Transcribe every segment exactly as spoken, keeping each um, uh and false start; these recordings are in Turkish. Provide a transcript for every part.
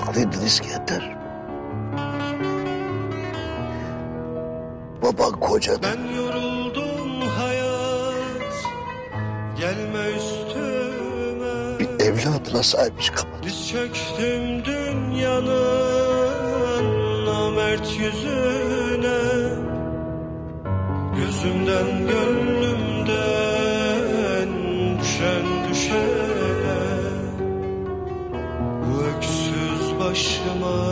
haklıydınız ki yeter. Baban kocadı. Ben yoruldum hayat, gelme üstüme. Bir evladına sahip çıkamadı. Diz çöktüm dünyanın namert yüzüne. Gözümden gönlümden düşen düşene. Bu öksüz başıma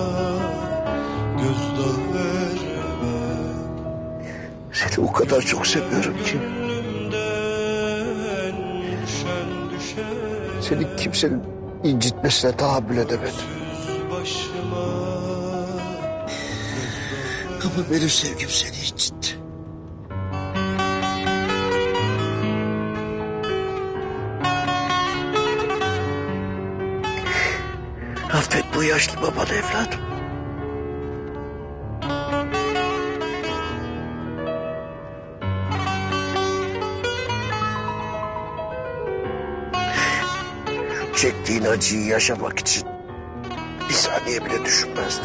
gözdağı verme. Seni o kadar çok seviyorum ki. Seni kimsenin incitmesine tahammül edemedim. Ama benim sevgim seni incitti. Affet bu yaşlı babanı evladım. Çektiğin acıyı yaşamak için bir saniye bile düşünmezdim.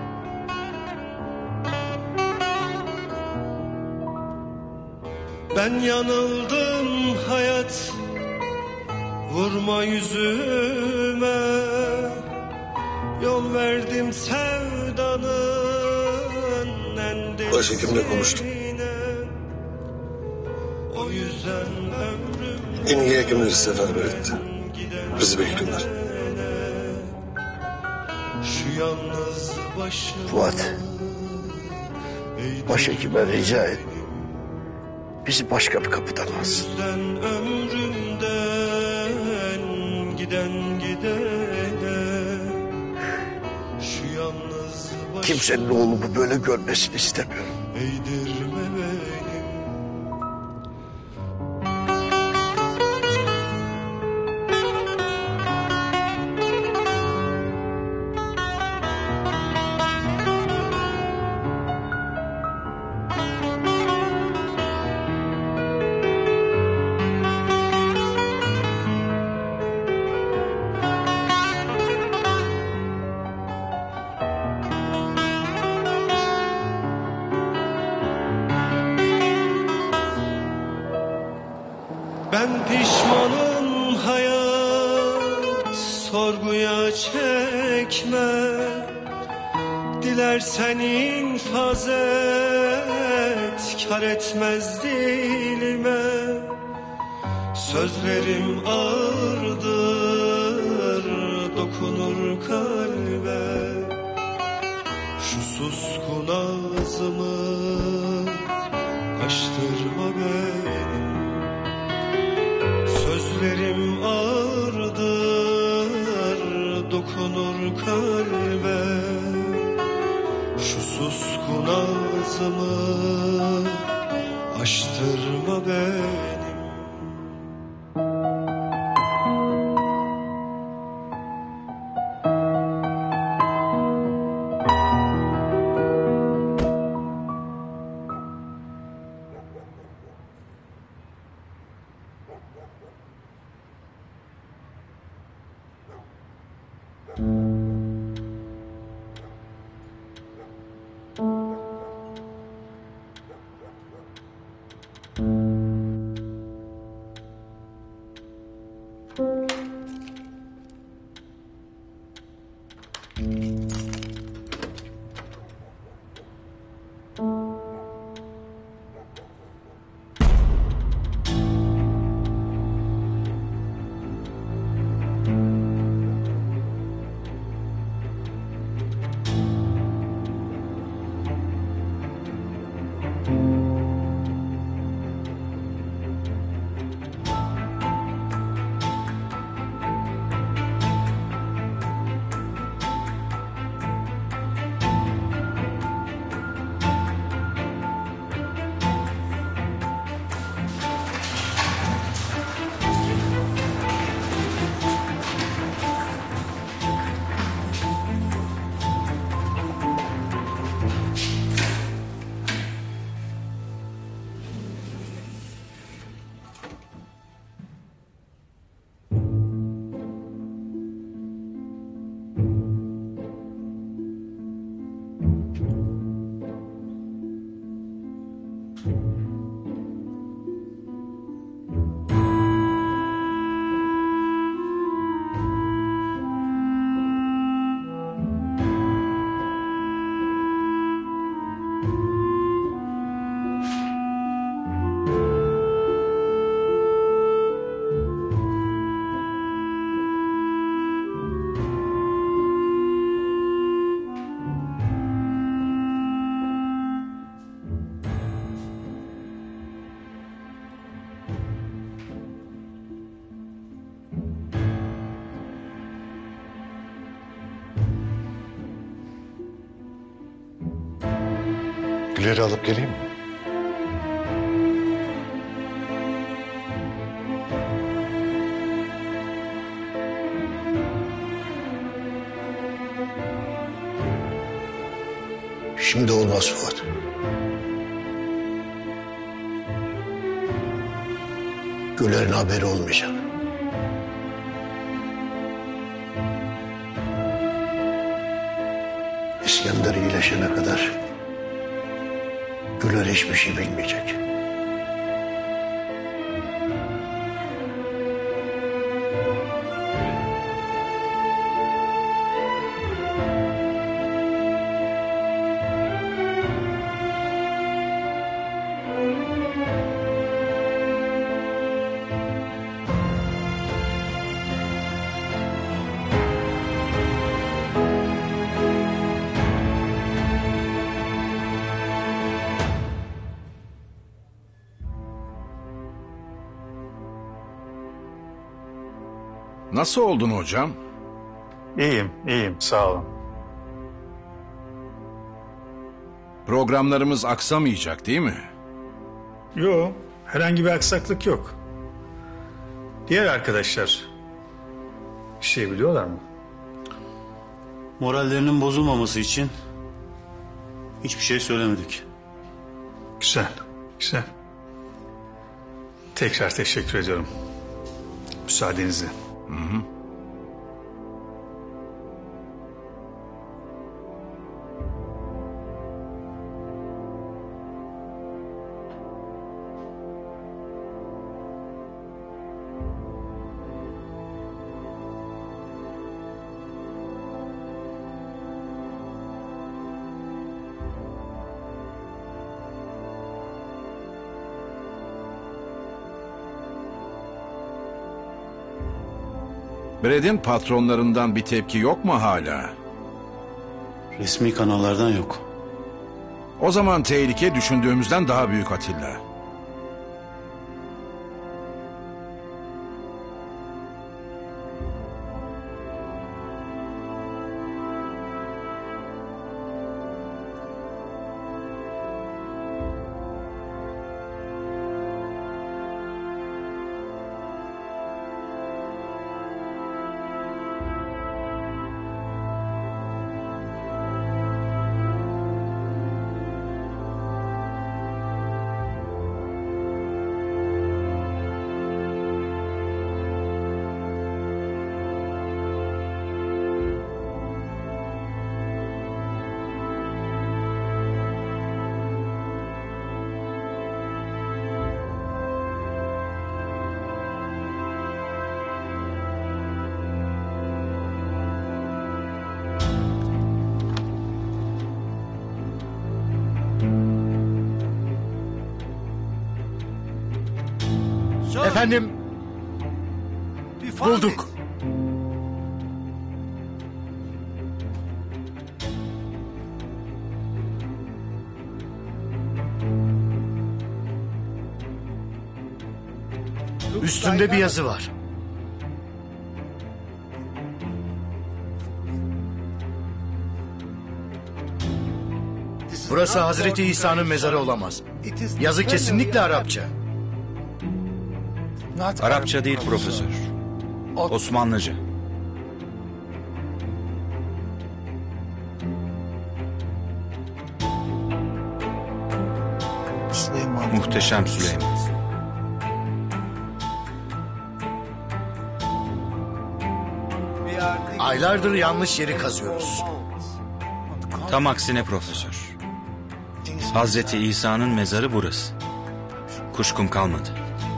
Ben yanıldım hayat, vurma yüzüme. Yol verdim sevdanın en derine. Başhekimle konuştum. O yüzden ömrüm En iyi hekimleri seferber etti. Bizi bekliyorlar. şu yalnız başım. Fuat, başhekime rica et. Bizi başka bir kapıdan alsın. Ömrümden giden gidene. Şu yalnız başım. Kimsenin oğlumu böyle görmesini istemiyorum. Eğdirme beni. Ben pişmanım hayat, sorguya çekme. Dilersen infaz et, kar etmez dilime. Sözlerim ağırdır, dokunur kalbe. Şu suskun ağzımı açtırma benim. Sözlerim ağırdır, dokunur kalbe. Şu suskun ağzımı açtırma benim. Gülleri alıp geleyim mi? Şimdi olmaz Fuat. Güler'in haberi olmayacak. İskender iyileşene kadar Güler hiçbir şey bilmeyecek. Nasıl oldun hocam? İyiyim, iyiyim. Sağ olun. Programlarımız aksamayacak değil mi? Yok, herhangi bir aksaklık yok. Diğer arkadaşlar bir şey biliyorlar mı? Morallerinin bozulmaması için hiçbir şey söylemedik. Güzel, güzel. Tekrar teşekkür ediyorum. Müsaadenizle. Hı hı. Brad'in patronlarından bir tepki yok mu hala? Resmi kanallardan yok. O zaman tehlike düşündüğümüzden daha büyük Atilla. Efendim, bulduk. Üstünde bir yazı var. Burası Hazreti İsa'nın mezarı olamaz. Yazı kesinlikle Arapça. Arapça değil profesör. Osmanlıca. Muhteşem Süleyman. Aylardır yanlış yeri kazıyoruz. Tam aksine profesör. Hazreti İsa'nın mezarı burası. Kuşkum kalmadı.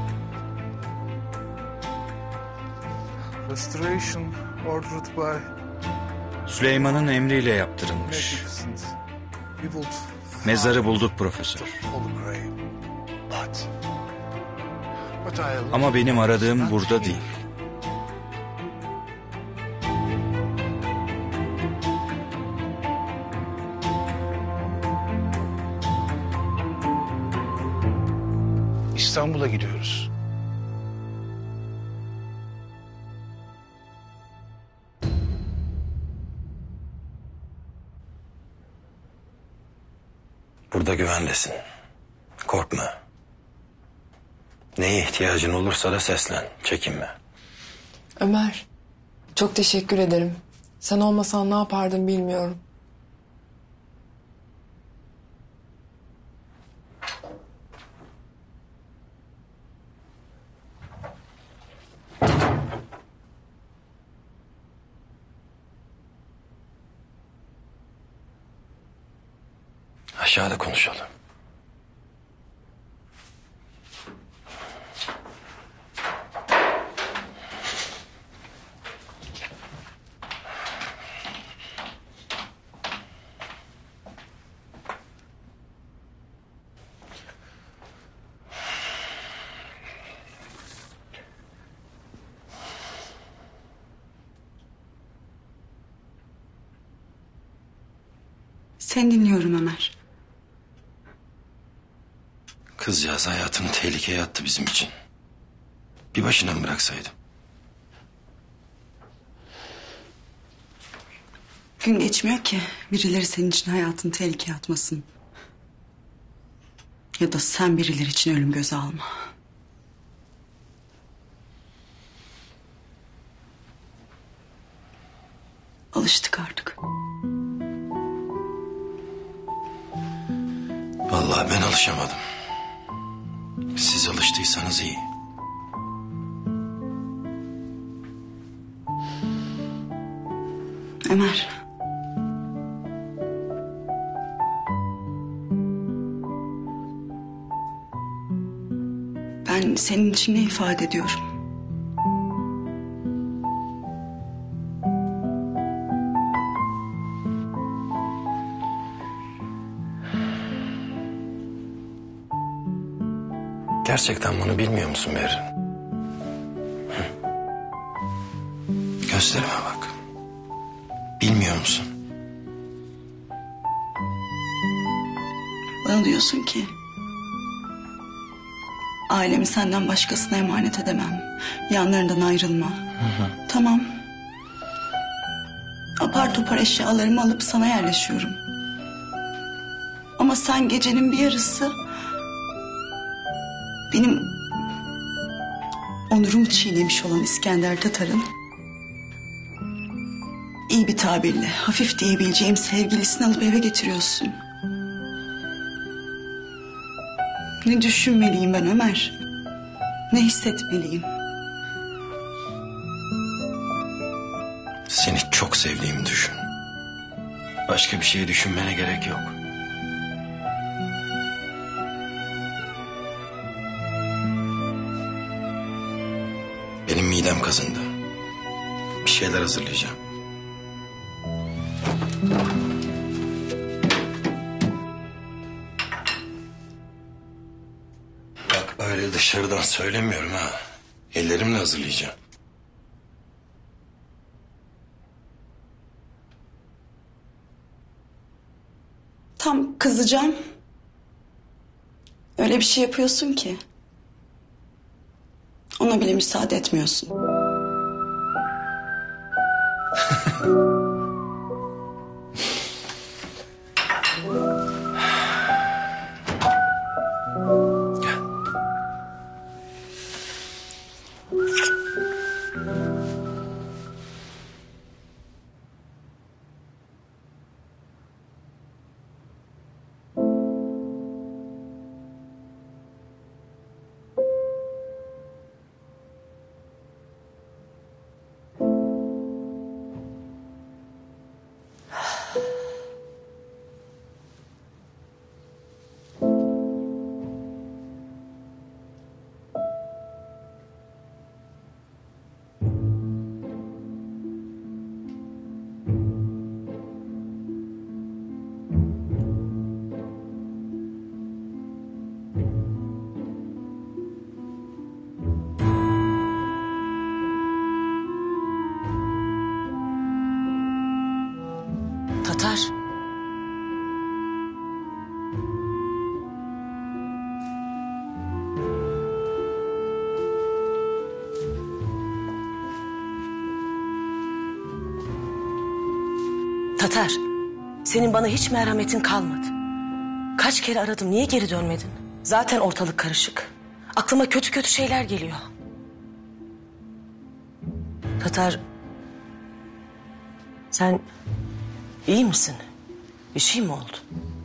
Restoration ordered by Süleyman'ın emriyle yaptırılmış. Magnificent. We will Mezarı bulduk profesör. Holy Grail. But, but I Ama benim aradığım burada değil. İstanbul'a gidiyoruz. Burada güvendesin. Korkma. Neye ihtiyacın olursa da seslen. Çekinme. Ömer, çok teşekkür ederim. Sen olmasan ne yapardım bilmiyorum. Aşağıda konuşalım. Seni dinliyorum Ömer. Kızcağız hayatını tehlikeye attı bizim için. Bir başına mı bıraksaydım? Gün geçmiyor ki birileri senin için hayatını tehlikeye atmasın. Ya da sen birileri için ölüm göze alma. Alıştık artık. Vallahi ben alışamadım. Siz alıştıysanız iyi. Ömer. Ben senin için ne ifade ediyorum? Gerçekten bunu bilmiyor musun Berrin? Hı? Gözlerime bak. Bilmiyor musun? Bana diyorsun ki... ailemi senden başkasına emanet edemem. Yanlarından ayrılma. Hı hı. Tamam. Apar topar eşyalarımı alıp sana yerleşiyorum. Ama sen gecenin bir yarısı... benim onurumu çiğnemiş olan İskender Tatar'ın... iyi bir tabirle hafif diyebileceğim sevgilisini alıp eve getiriyorsun. Ne düşünmeliyim ben Ömer? Ne hissetmeliyim? Seni çok sevdiğimi düşün. Başka bir şey düşünmene gerek yok. Benim midem kazındı. Bir şeyler hazırlayacağım. Bak öyle dışarıdan söylemiyorum ha. Ellerimle hazırlayacağım. Tam kızacağım. Öyle bir şey yapıyorsun ki. Ona bile müsaade etmiyorsun. Tatar. Tatar, senin bana hiç merhametin kalmadı. Kaç kaç kere aradım. Niye geri dönmedin? Zaten ortalık karışık. Aklıma kötü kötü şeyler geliyor. Tatar... Sen iyi misin? Bir şey mi oldu?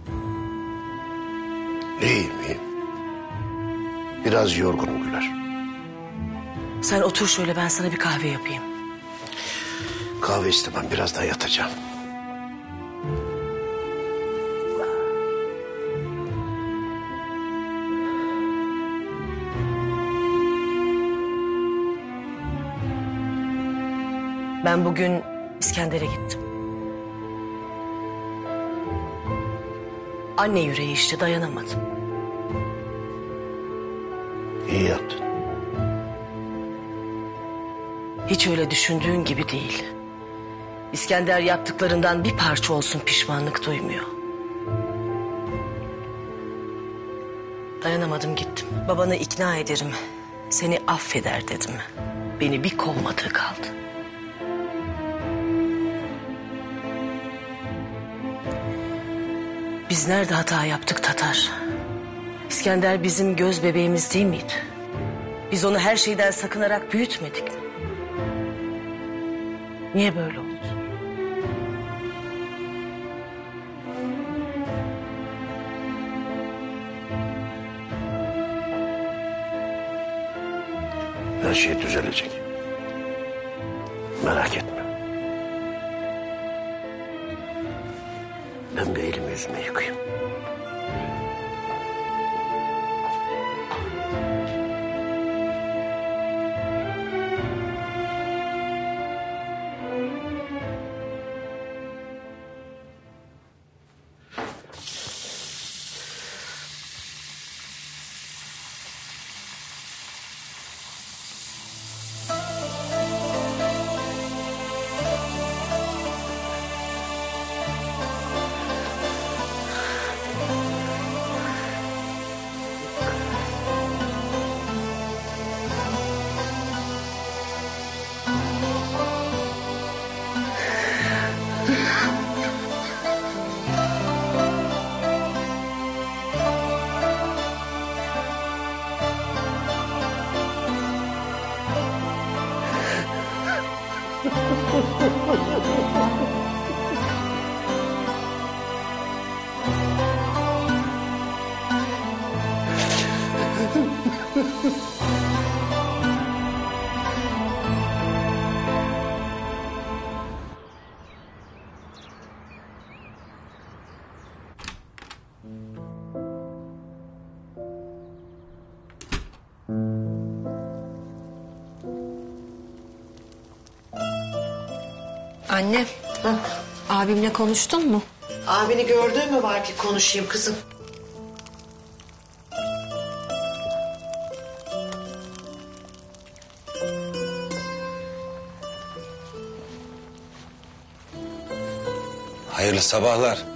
İyiyim iyiyim. Biraz yorgunum Güler. Sen otur şöyle, ben sana bir kahve yapayım. Kahve istemem, birazdan yatacağım. Ben bugün İskender'e gittim. Anne yüreği işte, dayanamadım. İyi yaptın. Hiç öyle düşündüğün gibi değil. İskender yaptıklarından bir parça olsun pişmanlık duymuyor. Dayanamadım, gittim. Babanı ikna ederim, seni affeder dedim. Beni bir kovmadığı kaldı. Biz nerede hata yaptık Tatar? İskender bizim göz bebeğimiz değil miydi? Biz onu her şeyden sakınarak büyütmedik mi? Niye böyle oldu? Her şey düzelecek. Merak etme. Ben bir elimi yüzümü yıkayayım. Anne, abimle konuştun mu? Abini gördün mü var ki konuşayım kızım? Hayırlı sabahlar.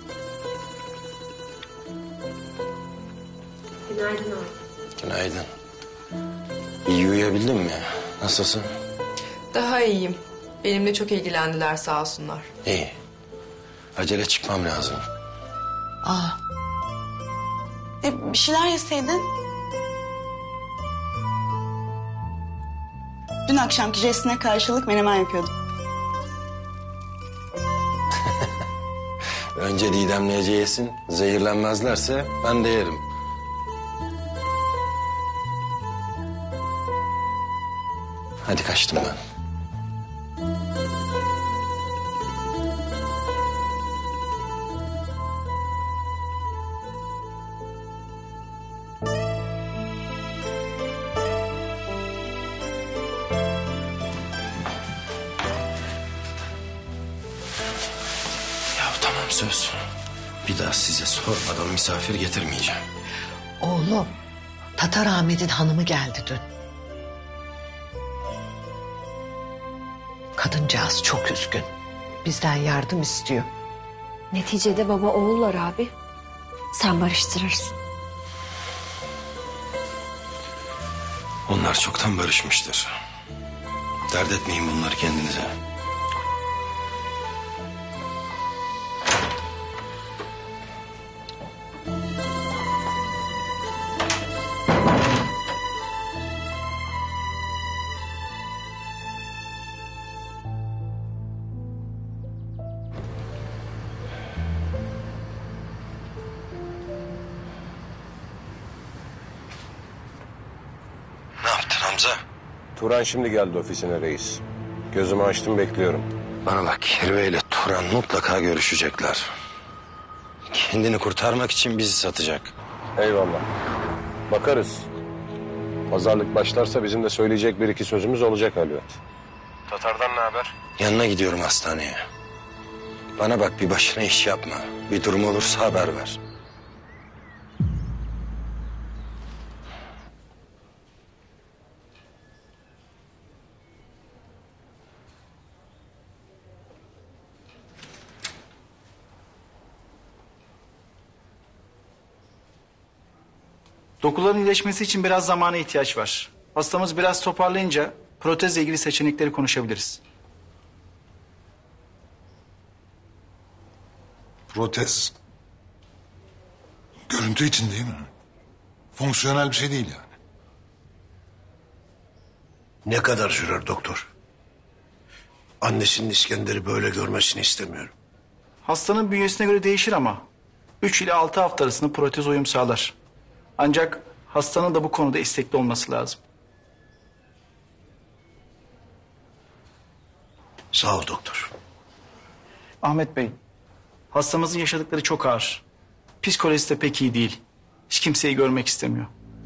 Günaydın abi. Günaydın. İyi uyuyabildin mi? Nasılsın? Daha iyiyim. Benimle çok ilgilendiler sağ olsunlar. İyi. Acele çıkmam lazım. Aa. E, bir şeyler yeseydin. Dün akşamki jestine karşılık menemen yapıyordum. Önce Didem'le Ece yesin. Zehirlenmezlerse ben de yerim. Hadi kaçtım ben. Ya tamam, söz. Bir daha size sormadan misafir getirmeyeceğim. Oğlum, Tatar Ahmet'in hanımı geldi dün. Kadıncağız çok üzgün. Bizden yardım istiyor. Neticede baba oğullar abi. Sen barıştırırsın. Onlar çoktan barışmıştır. Dert etmeyin bunları kendinize. Hamza. Turan şimdi geldi ofisine reis. Gözümü açtım bekliyorum. Bana bak, Kirve ile Turan mutlaka görüşecekler. Kendini kurtarmak için bizi satacak. Eyvallah. Bakarız. Pazarlık başlarsa bizim de söyleyecek bir iki sözümüz olacak elbet. Tatar'dan ne haber? Yanına gidiyorum hastaneye. Bana bak, bir başına iş yapma. Bir durum olursa haber ver. Dokuların iyileşmesi için biraz zamana ihtiyaç var. Hastamız biraz toparlayınca protezle ilgili seçenekleri konuşabiliriz. Protez. Görüntü için değil mi? Fonksiyonel bir şey değil yani. Ne kadar sürer doktor? Annesinin İskender'i böyle görmesini istemiyorum. Hastanın bünyesine göre değişir ama üç ile altı hafta arasında protez uyum sağlar. Ancak hastanın da bu konuda istekli olması lazım. Sağ ol doktor. Ahmet Bey, hastamızın yaşadıkları çok ağır. Psikolojisi de pek iyi değil. Hiç kimseyi görmek istemiyor.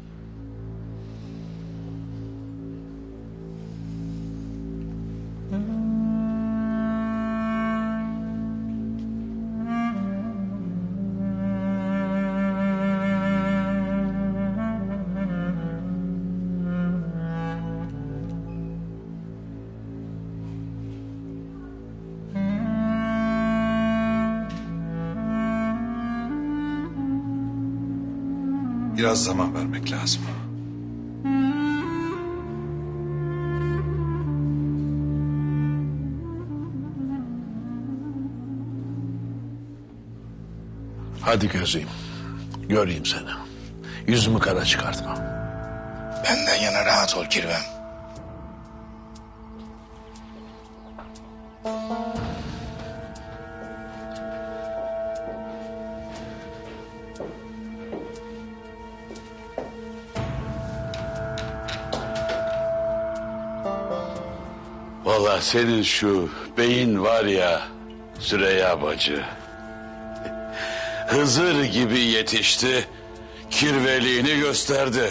Biraz zaman vermek lazım. Hadi gözeyim. Göreyim seni. Yüzümü kara çıkartma. Benden yana rahat ol Kirvem. Vallahi senin şu beyin var ya Süreyya bacı. Hızır gibi yetişti, kirveliğini gösterdi.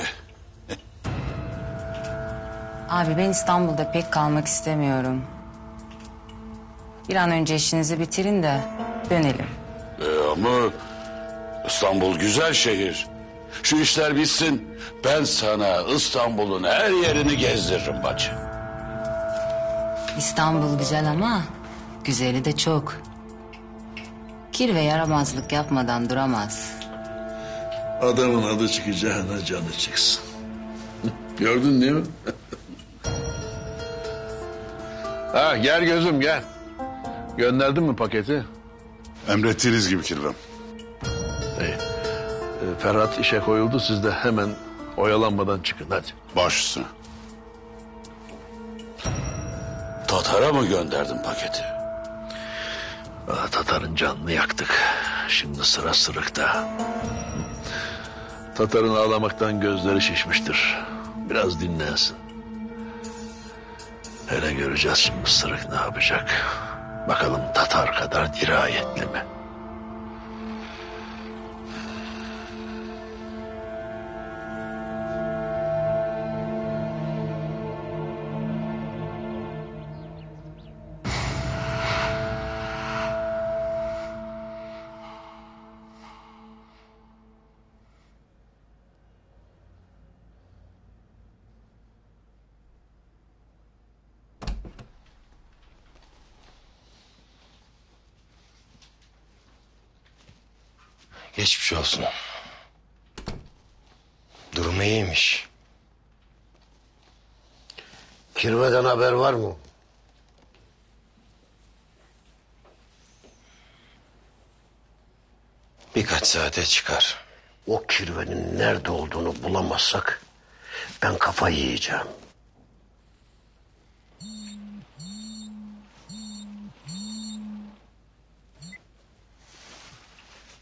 Abi ben İstanbul'da pek kalmak istemiyorum. Bir an önce işinizi bitirin de dönelim. Ee, ama İstanbul güzel şehir. Şu işler bitsin, ben sana İstanbul'un her yerini gezdiririm bacı. İstanbul güzel ama güzeli de çok. Kirve yaramazlık yapmadan duramaz. Adamın adı çıkacağına canı çıksın. Gördün değil mi? Ha gel gözüm gel. Gönderdin mi paketi? Emrettiğiniz gibi Kirvem. İyi. Ee, Ferhat işe koyuldu, siz de hemen oyalanmadan çıkın hadi. Baş üstüne. Tatar'a mı gönderdin paketi? Aa, Tatar'ın canını yaktık. Şimdi sıra sırıkta. Tatar'ın ağlamaktan gözleri şişmiştir. Biraz dinlensin. Hele göreceğiz şimdi sırık ne yapacak. Bakalım Tatar kadar dirayetli mi? Geçmiş olsun. Durumu iyiymiş. Kirve'den haber var mı? Birkaç saate çıkar. O Kirve'nin nerede olduğunu bulamazsak ben kafayı yiyeceğim.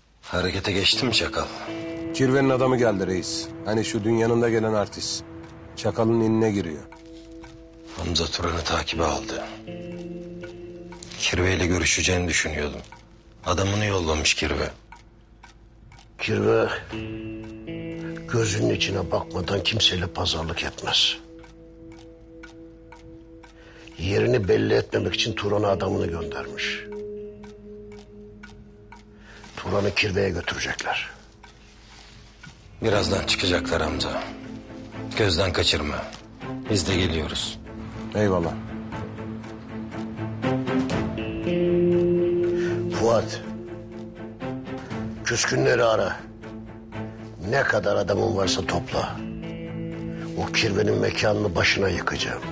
Harekete geçti mi Çakal? Kirve'nin adamı geldi reis. Hani şu dünyanın da gelen artist. Çakalın eline giriyor. Hamza Turan'ı takibe aldı. Kirve ile görüşeceğini düşünüyordum. Adamını yollamış Kirve. Kirve gözünün içine bakmadan kimseyle pazarlık etmez. Yerini belli etmemek için Turan'a adamını göndermiş. Turan'ı Kirve'ye götürecekler. Birazdan çıkacaklar Hamza. Gözden kaçırma. Biz de geliyoruz. Eyvallah. Fuat, küskünleri ara. Ne kadar adamın varsa topla. O Kirve'nin mekanını başına yıkacağım.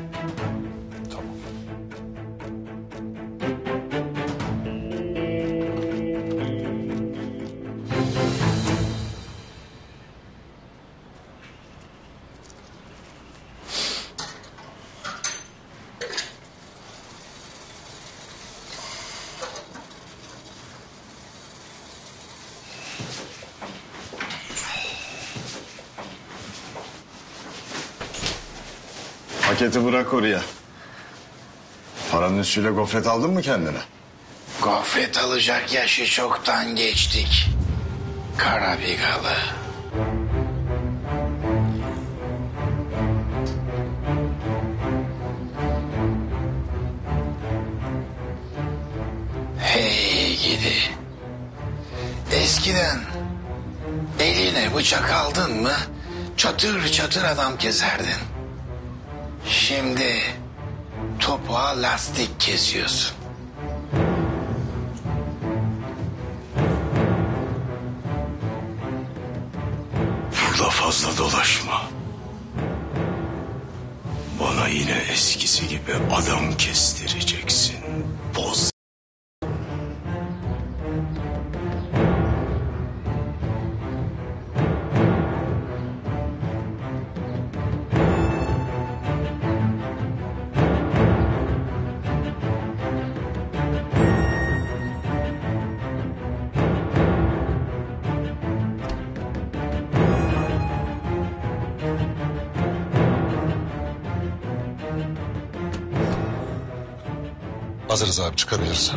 Paketi bırak oraya. Paranın üstüyle gofret aldın mı kendine? Gofret alacak yaşı çoktan geçtik. Karabigalı. Hey gidi. Eskiden eline bıçak aldın mı çatır çatır adam keserdin. Şimdi topuğa lastik kesiyorsun. Burada fazla dolaşma. Bana yine eskisi gibi adam kestireceksin. Boz. Hazırız abi, çıkabiliriz.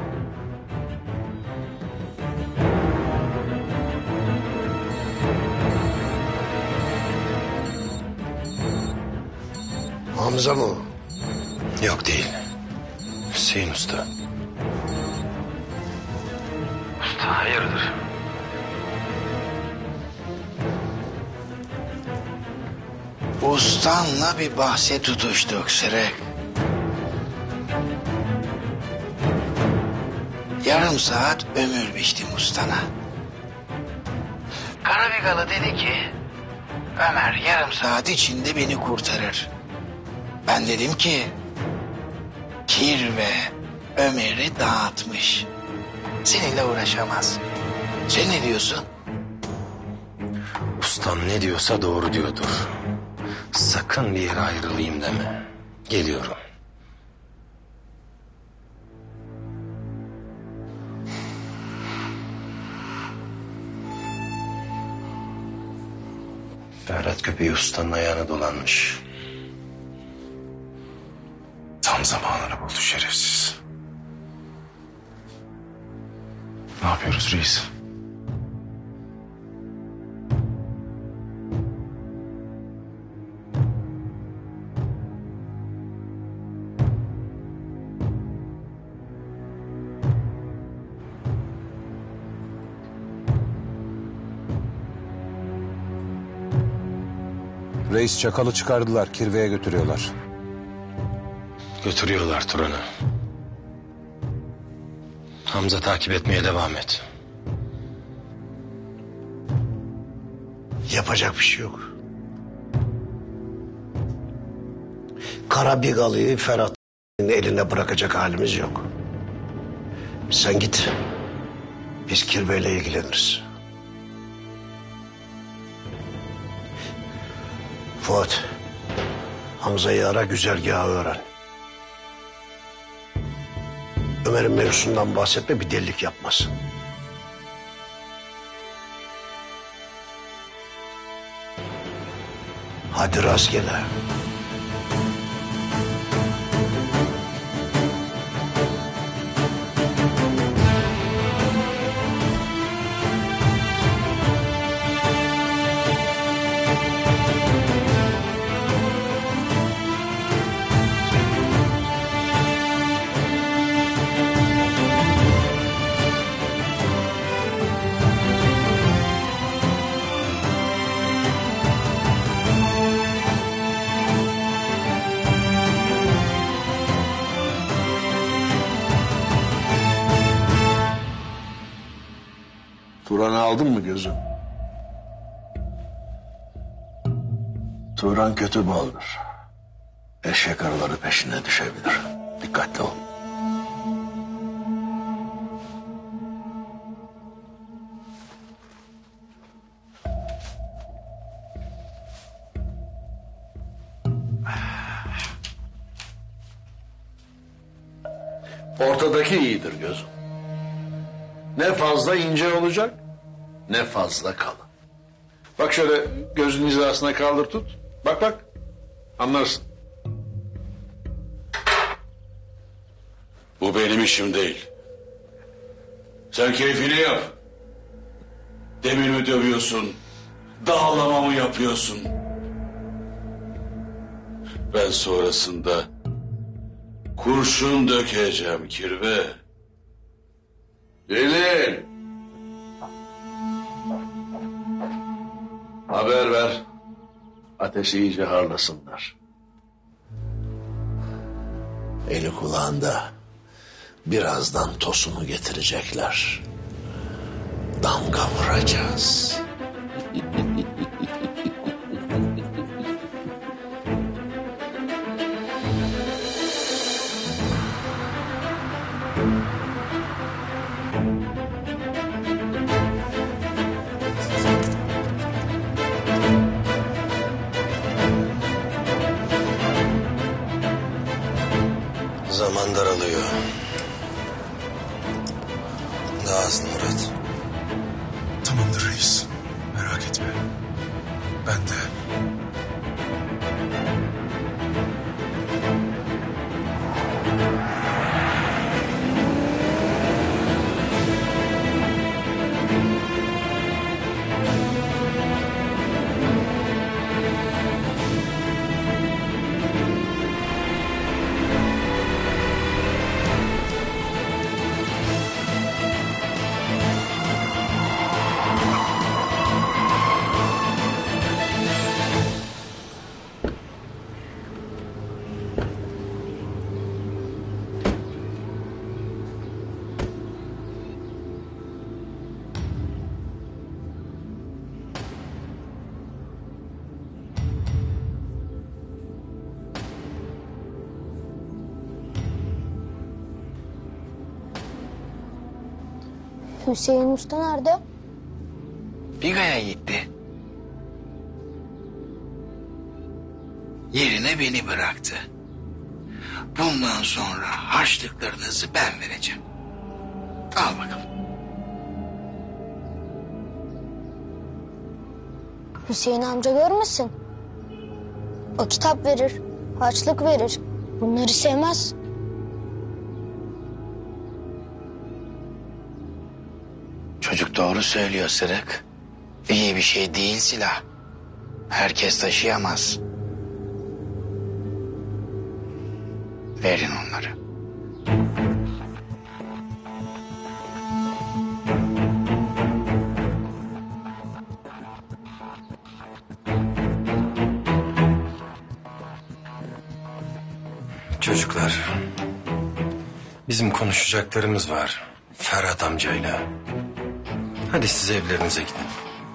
Hamza mı? Yok değil. Hüseyin Usta. Usta hayırdır? Ustanla bir bahse tutuştuk Sırık. Yarım saat ömür biçtim ustana. Karabigalı dedi ki Ömer yarım saat içinde beni kurtarır. Ben dedim ki Kirve Ömer'i dağıtmış. Seninle uğraşamaz. Sen ne diyorsun? Ustam ne diyorsa doğru diyordur. Sakın bir yere ayrılayım deme. Geliyorum. Ferhat köpeği ustanın ayağına dolanmış. Tam zamanını buldu şerefsiz. Ne yapıyoruz reis? Reis Çakal'ı çıkardılar, Kirve'ye götürüyorlar. Götürüyorlar Turan'ı. Hamza takip etmeye devam et. Yapacak bir şey yok. Karabigalı'yı Ferhat'ın eline bırakacak halimiz yok. Sen git. Biz Kirve'yle ilgileniriz. Fuat, Hamza'yı ara, güzergahı öğren. Ömer'in mevzusundan bahsetme, bir delilik yapmasın. Hadi rastgele. Turan'ı aldın mı gözüm? Turan kötü baldır. Eşek arıları peşine düşebilir. Dikkatli ol. Ortadaki iyidir gözüm. Ne fazla ince olacak, ne fazla kalın. Bak şöyle gözün hizasına kaldır tut. Bak bak, anlarsın. Bu benim işim değil. Sen keyfini yap. Demir mi dövüyorsun? Dağlama mı yapıyorsun? Ben sonrasında kurşun dökeceğim kirve. Celil! Haber ver. Ateşi iyice harlasınlar. Eli kulağında. Birazdan tosunu getirecekler. Damga vuracağız. Zaman daralıyor. Daha hızlı Murat. Tamamdır reis. Merak etme. Ben de... Hüseyin Usta nerede? Biga'ya gitti. Yerine beni bıraktı. Bundan sonra harçlıklarınızı ben vereceğim. Al bakalım. Hüseyin amca görmesin. O kitap verir, harçlık verir. Bunları sevmez. Çocuk doğru söylüyor Sırık. İyi bir şey değil silah. Herkes taşıyamaz. Verin onları. Çocuklar, bizim konuşacaklarımız var Ferhat amcayla. Hadi siz evlerinize gidin.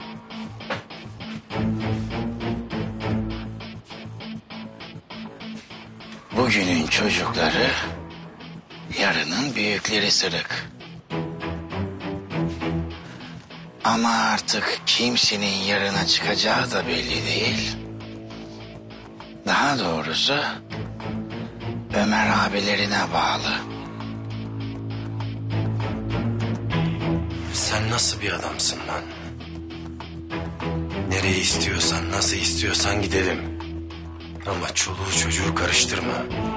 Bugünün çocukları, yarının büyükleri Sırık. Ama artık kimsenin yarına çıkacağı da belli değil. Daha doğrusu Ömer abilerine bağlı. Sen nasıl bir adamsın lan? Nereye istiyorsan, nasıl istiyorsan gidelim. Ama çoluğu çocuğu karıştırma.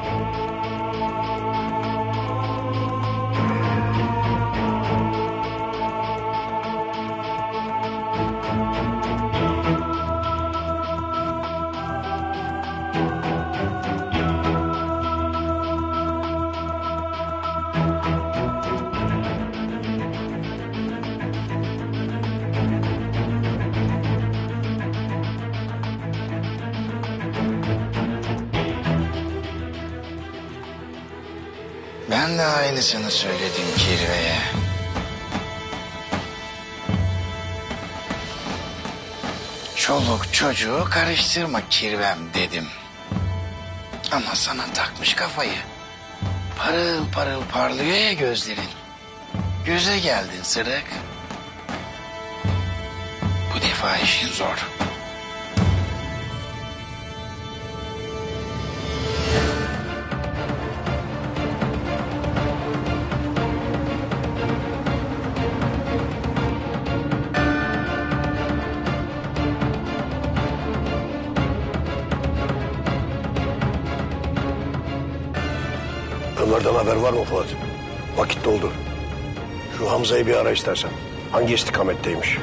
Ben de aynısını söyledim Kirve'ye. Çoluk çocuğu karıştırma Kirvem dedim. Ama sana takmış kafayı. Parıl parıl parlıyor ya gözlerin. Göze geldin Sırık. Bu defa işin zor. Ömer'den haber var mı Fuat? Vakit doldu. Şu Hamza'yı bir ara istersen. Hangi istikametteymiş?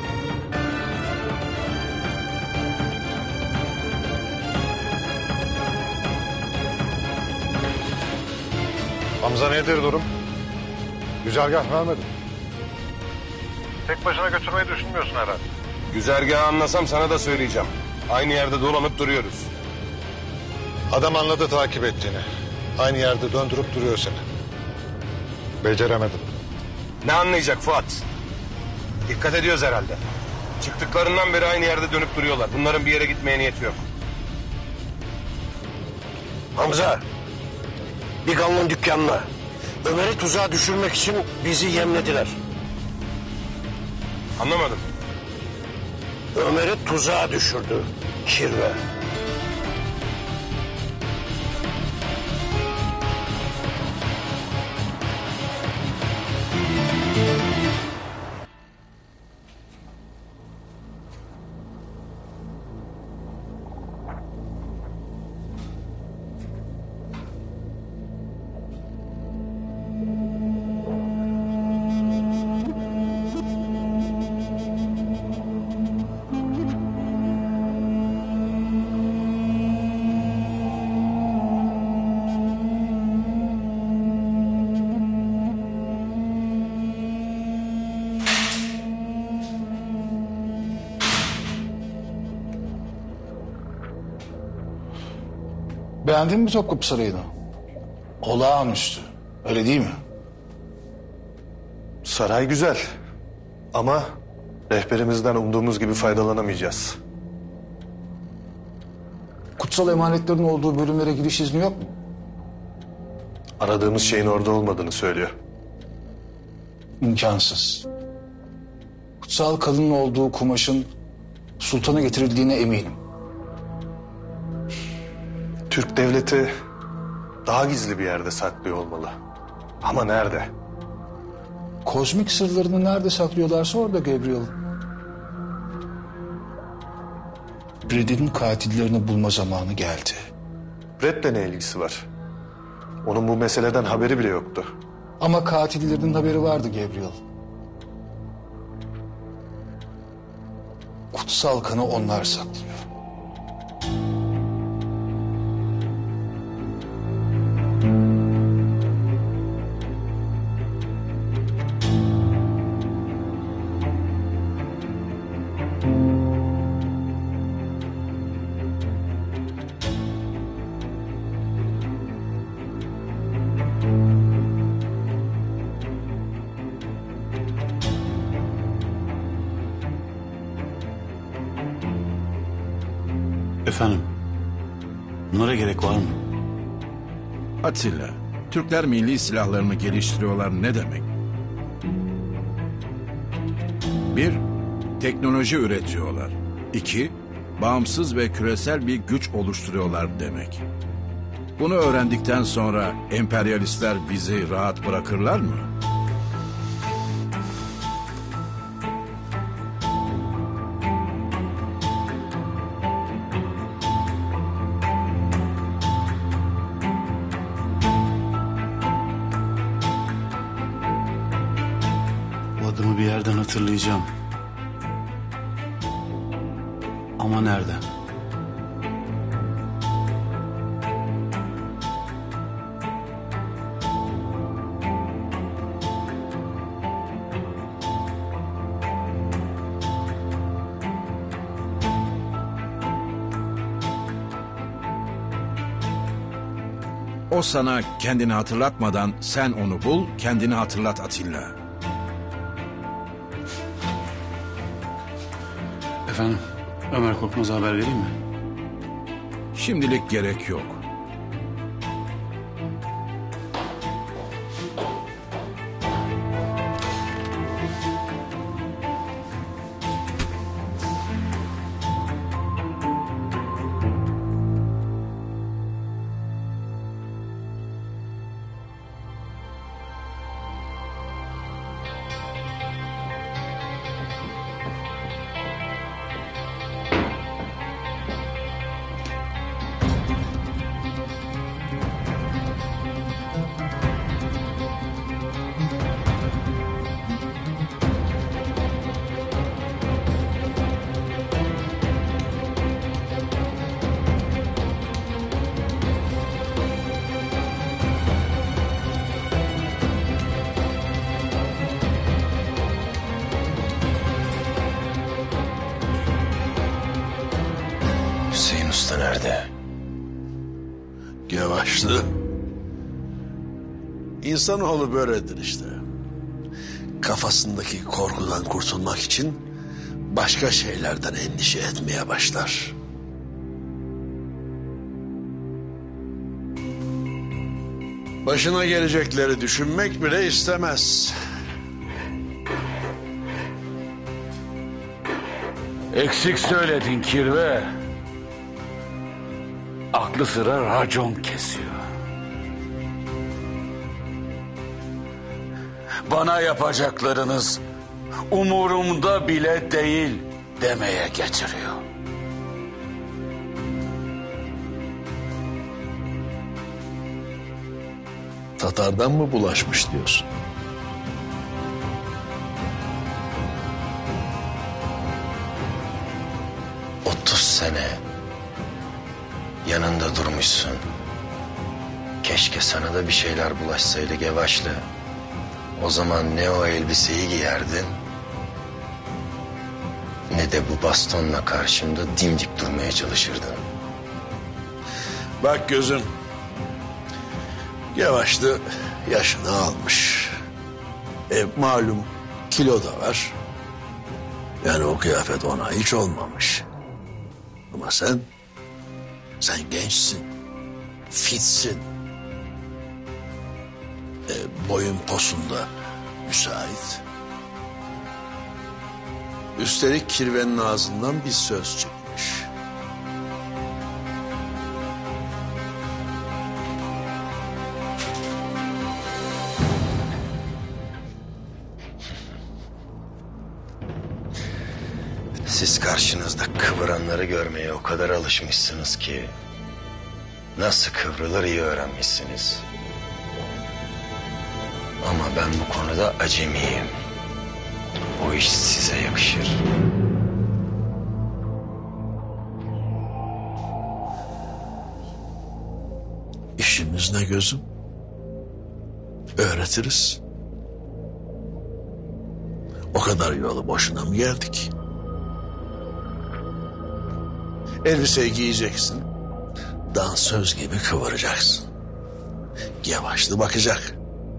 Hamza nedir durum? Güzergah vermedi. Tek başına götürmeyi düşünmüyorsun herhalde. Güzergahı anlasam sana da söyleyeceğim. Aynı yerde dolanıp duruyoruz. Adam anladı takip ettiğini. Aynı yerde döndürüp duruyor seni. Beceremedim. Ne anlayacak Fuat? Dikkat ediyoruz herhalde. Çıktıklarından beri aynı yerde dönüp duruyorlar. Bunların bir yere gitmeye niyeti yok. Hamza, bir gallon dükkanına Ömer'i tuzağa düşürmek için bizi yemlediler. Anlamadım. Ömer'i tuzağa düşürdü Kirve. Beğendin mi Topkapı Sarayı'nı? Olağanüstü. Öyle değil mi? Saray güzel. Ama rehberimizden umduğumuz gibi faydalanamayacağız. Kutsal emanetlerin olduğu bölümlere giriş izni yok mu? Aradığımız şeyin orada olmadığını söylüyor. İmkansız. Kutsal kalının olduğu kumaşın sultana getirildiğine eminim. Türk devleti daha gizli bir yerde saklıyor olmalı. Ama nerede? Kozmik sırlarını nerede saklıyorlarsa orada Gabriel. Brad'in katillerini bulma zamanı geldi. Brad'le ne ilgisi var? Onun bu meseleden haberi bile yoktu. Ama katillerinin haberi vardı Gabriel. Kutsal kanı onlar saklıyor. Efendim, bunlara gerek var mı? Atilla, Türkler milli silahlarını geliştiriyorlar ne demek? Bir, teknoloji üretiyorlar. İki, bağımsız ve küresel bir güç oluşturuyorlar demek. Bunu öğrendikten sonra emperyalistler bizi rahat bırakırlar mı? hatırlayacağım. Ama nerede? O sana kendini hatırlatmadan sen onu bul, kendini hatırlat Atilla. Efendim, Ömer Korkmaz'a haber vereyim mi? Şimdilik gerek yok. Hüseyin Usta nerede? Yavaşlı. İnsanoğlu böyledir işte. Kafasındaki korkudan kurtulmak için başka şeylerden endişe etmeye başlar. Başına gelecekleri düşünmek bile istemez. Eksik söyledin kirve. Aklı sıra racon kesiyor. Bana yapacaklarınız umurumda bile değil demeye getiriyor. Tatardan mı bulaşmış diyorsun? Otuz sene yanında durmuşsun. Keşke sana da bir şeyler bulaşsaydı Gevaşlı. O zaman ne o elbiseyi giyerdin, ne de bu bastonla karşımda dimdik durmaya çalışırdın. Bak gözüm, Yavaşlı yaşını almış. E, malum kilo da var. Yani o kıyafet ona hiç olmamış. Ama sen, sen gençsin, fitsin. E, boyun posunda müsait. Üstelik kirvenin ağzından bir söz çıkmış. Siz karşınızda kıvıranları görmeye o kadar alışmışsınız ki nasıl kıvrılır iyi öğrenmişsiniz. Ama ben bu konuda acemiyim. O iş size yakışır. İşimiz ne gözüm? Öğretiriz. O kadar yolu boşuna mı geldik? Elbiseyi giyeceksin. Dansöz gibi kıvıracaksın. Yavaşlı bakacak.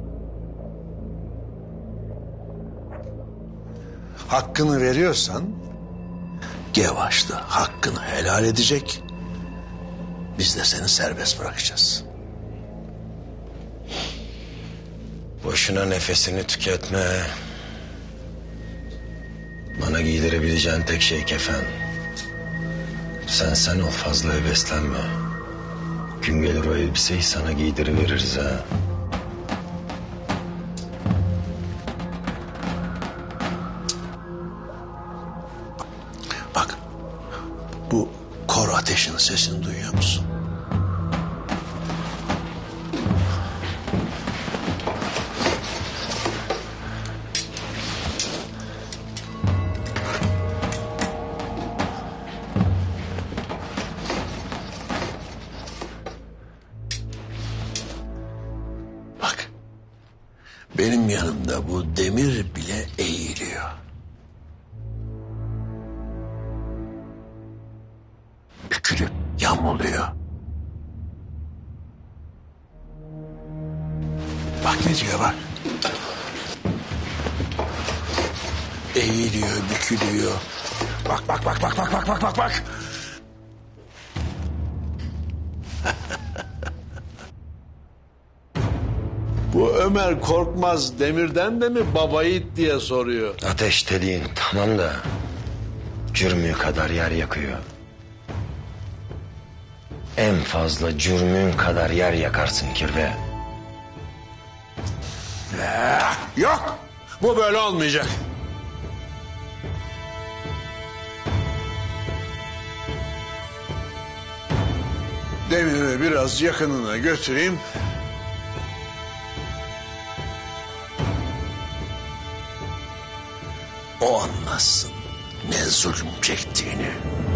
Hakkını veriyorsan Gevaşlı hakkını helal edecek. Biz de seni serbest bırakacağız. Boşuna nefesini tüketme. Bana giydirebileceğin tek şey kefen. Sen sen ol, fazla heveslenme. Gün gelir o elbiseyi sana giydiriveririz ha. Bak, bu kor ateşin sesini duyuyor musun? Benim yanımda bu demir bile eğiliyor. Bükülüp yamuluyor. Bak ne diyor bak. Eğiliyor, bükülüyor. Bak bak bak bak bak bak bak bak bak. Bu Ömer Korkmaz Demir'den de mi baba yiğit diye soruyor. Ateş dediğin tamam da cürmü kadar yer yakıyor. En fazla cürmün kadar yer yakarsın kirve. Yok, bu böyle olmayacak. Demir'i biraz yakınına götüreyim. O anlasın ne zulüm çektiğini.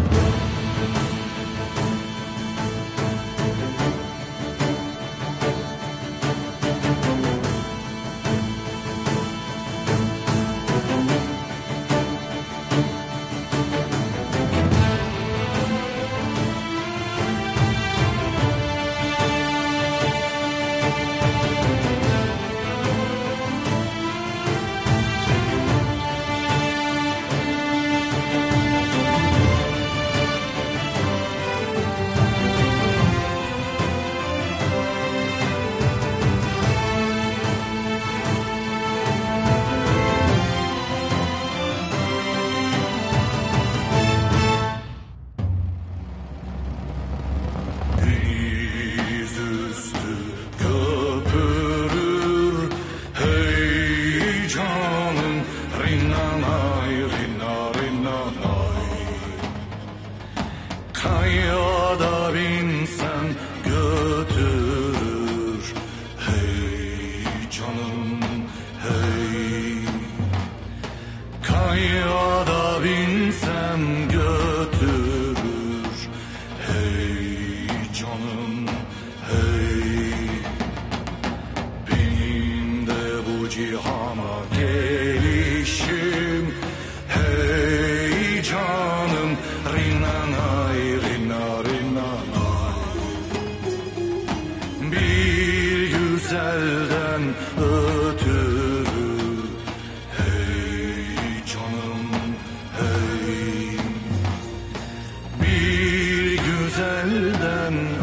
Kayada binsen götürür. Hey canım hey. Kayada binsen götürür. Hey canım hey. Benim de bu cihana gelişim. Hey canım rinanay rina rinanay. Bir güzelden ötürü. Hey canım hey. Bir güzelden